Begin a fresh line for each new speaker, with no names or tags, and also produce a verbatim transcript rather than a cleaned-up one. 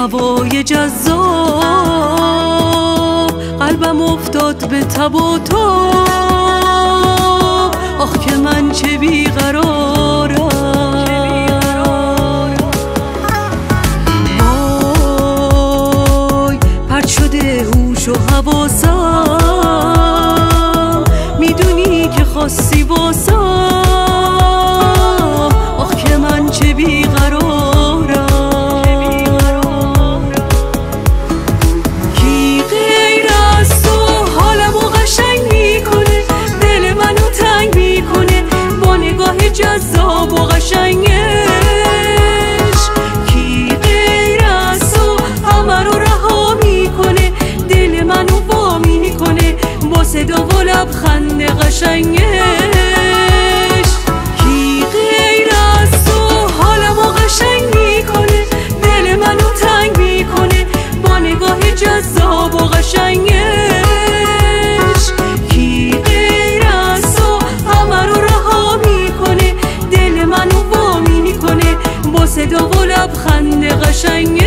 هوای جذاب قلبم افتاد به تب و تاب. آخ که من چه بیقرارم، وای پرت شده هوش و حواسم، میدونی که خواستی واسم. آخ که من چه بیقرارم، کی غیر از تو حالمو قشنگ میکنه، دل منو تنگ میکنه با نگاه جذاب و قشنگش. کی غیر از تو همه رو رها میکنه، دل منو وا میکنه با صدا و لبخند قشنگش. کی غیر از تو حالمو قشنگ میکنه، دل منو تنگ میکنه با نگاه جذاب و قشنگش. کی غیر از تو همه رو رها میکنه، دل منو وا میکنه با صدا و لبخند قشنگش.